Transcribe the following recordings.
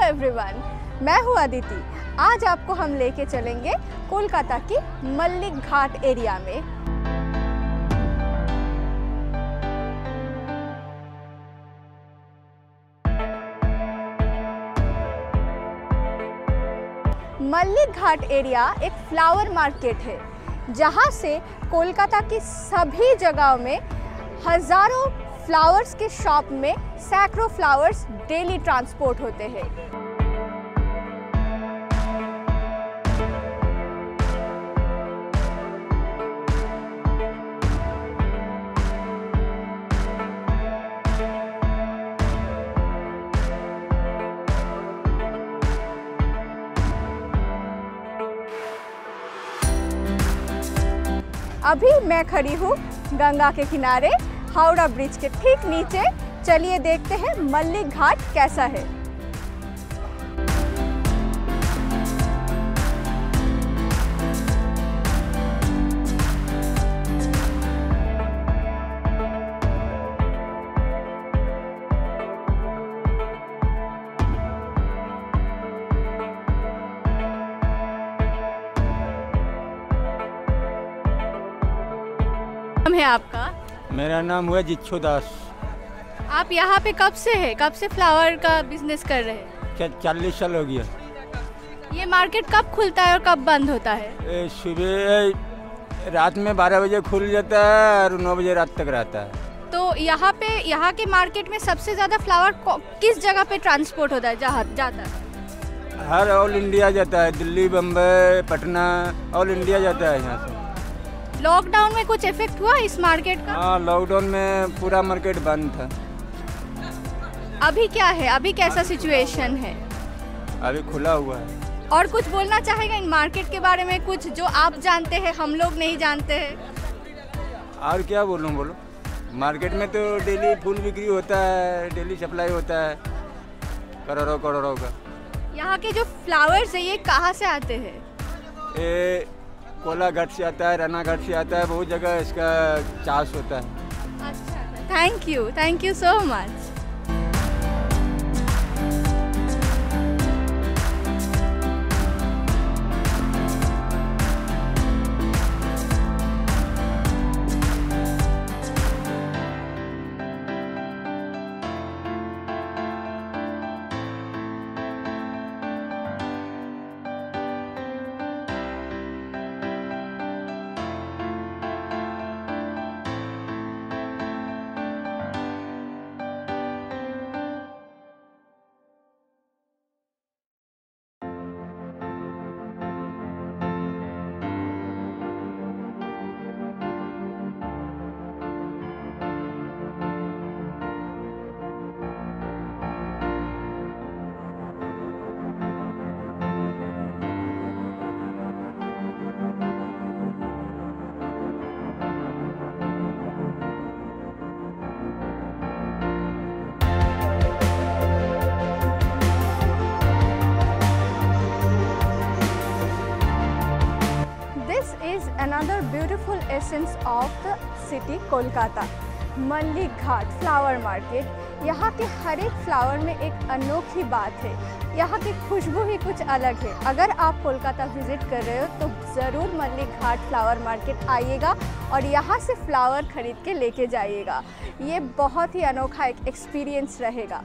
Everyone, मैं हूँ अदिति। आज आपको हम लेके चलेंगे कोलकाता की मल्लिक घाट एरिया में। मल्लिक घाट एरिया एक फ्लावर मार्केट है जहाँ से कोलकाता की सभी जगहों में हज़ारों फ्लावर्स के शॉप में सैकड़ों फ्लावर्स डेली ट्रांसपोर्ट होते हैं। अभी मैं खड़ी हूँ गंगा के किनारे हावड़ा ब्रिज के ठीक नीचे। चलिए देखते हैं मल्लिक घाट कैसा है। नाम है आपका? मेरा नाम हुआ जिच्छू दास। आप यहाँ पे कब से है? कब से फ्लावर का बिजनेस कर रहे हैं? 40 साल हो गया। ये मार्केट कब खुलता है और कब बंद होता है? सुबह रात में 12 बजे खुल जाता है और 9 बजे रात तक रहता है। तो यहाँ के मार्केट में सबसे ज़्यादा फ्लावर किस जगह पे ट्रांसपोर्ट होता है, जहाँ जाता है? हर ऑल इंडिया जाता है, दिल्ली, बम्बई, पटना, ऑल इंडिया जाता है यहाँ से। लॉकडाउन में कुछ इफेक्ट हुआ इस मार्केट का? हाँ, लॉकडाउन में पूरा मार्केट बंद था। अभी क्या है, अभी कैसा सिचुएशन है? अभी खुला हुआ है। और कुछ बोलना चाहेगा इन मार्केट के बारे में, कुछ जो आप जानते हैं हम लोग नहीं जानते हैं? और क्या बोलूँ, बोलो। मार्केट में तो डेली फूल बिक्री होता है, डेली सप्लाई होता है करोड़ों करोड़ों का। यहाँ के जो फ्लावर्स है ये कहाँ से आते हैं? ये कोलाघाट से आता है, रानाघाट से आता है, बहुत जगह इसका चाष होता है। अच्छा, thank you so much. Another beautiful essence of the city Kolkata, Mullick Ghat flower market. यहाँ के हर एक फ्लावर में एक अनोखी बात है, यहाँ की खुशबू ही कुछ अलग है। अगर आप कोलकाता विजिट कर रहे हो तो ज़रूर मल्लिक घाट फ्लावर मार्केट आइएगा और यहाँ से फ्लावर खरीद के लेके जाइएगा। ये बहुत ही अनोखा एक एक्सपीरियंस रहेगा।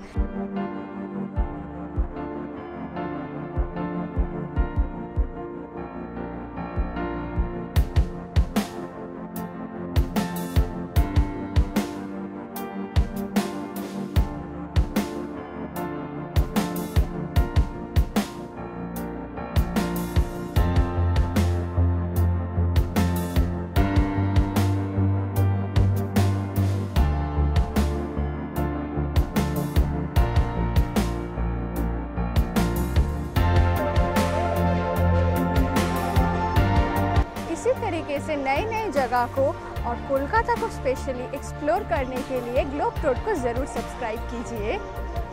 इसी तरीके से नई नई जगह को और कोलकाता को स्पेशली एक्सप्लोर करने के लिए ग्लोब ट्रोट को ज़रूर सब्सक्राइब कीजिए।